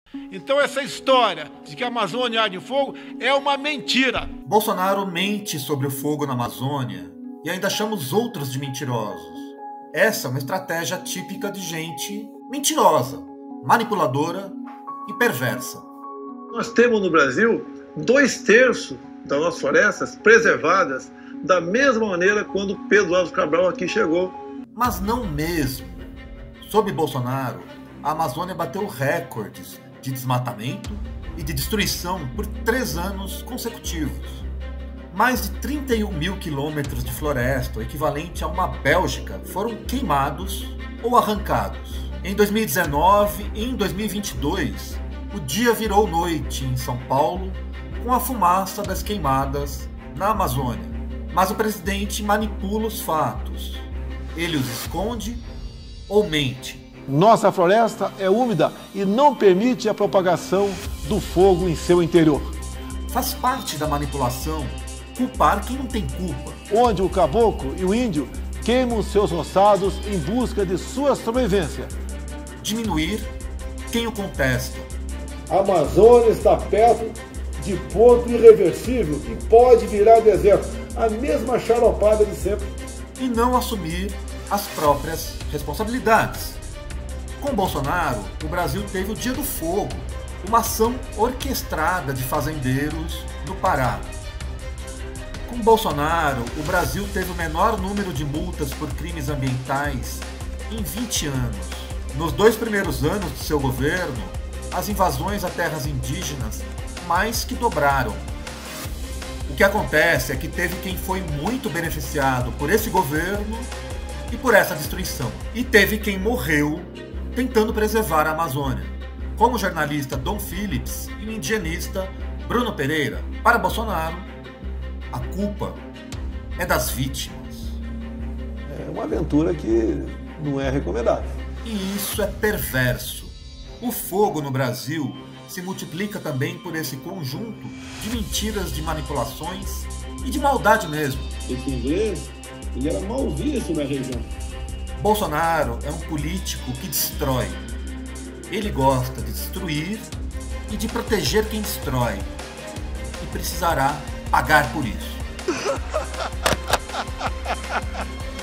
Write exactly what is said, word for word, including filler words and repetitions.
Então essa história de que a Amazônia arde em fogo é uma mentira. Bolsonaro mente sobre o fogo na Amazônia e ainda chama os outros de mentirosos. Essa é uma estratégia típica de gente mentirosa, manipuladora e perversa. Nós temos no Brasil dois terços das nossas florestas preservadas da mesma maneira quando Pedro Álvares Cabral aqui chegou. Mas não mesmo. Sob Bolsonaro, a Amazônia bateu recordes de desmatamento e de destruição por três anos consecutivos. Mais de trinta e um mil quilômetros de floresta, o equivalente a uma Bélgica, foram queimados ou arrancados. Em dois mil e dezenove e em dois mil e vinte e dois, o dia virou noite em São Paulo com a fumaça das queimadas na Amazônia. Mas o presidente manipula os fatos. Ele os esconde ou mente. Nossa floresta é úmida e não permite a propagação do fogo em seu interior. Faz parte da manipulação culpar quem não tem culpa. Onde o caboclo e o índio queimam seus roçados em busca de sua sobrevivência. Diminuir quem o contesta. A Amazônia está perto de ponto irreversível e pode virar deserto. A mesma xaropada de sempre. E não assumir as próprias responsabilidades. Com Bolsonaro, o Brasil teve o Dia do Fogo, uma ação orquestrada de fazendeiros no Pará. Com Bolsonaro, o Brasil teve o menor número de multas por crimes ambientais em vinte anos. Nos dois primeiros anos de seu governo, as invasões a terras indígenas mais que dobraram. O que acontece é que teve quem foi muito beneficiado por esse governo e por essa destruição. E teve quem morreu tentando preservar a Amazônia, como o jornalista Dom Phillips e o indigenista Bruno Pereira. Para Bolsonaro, a culpa é das vítimas. É uma aventura que não é recomendável. E isso é perverso. O fogo no Brasil se multiplica também por esse conjunto de mentiras, de manipulações e de maldade mesmo. Esse inglês, ele era mal visto na região. Bolsonaro é um político que destrói. Ele gosta de destruir e de proteger quem destrói. E precisará pagar por isso.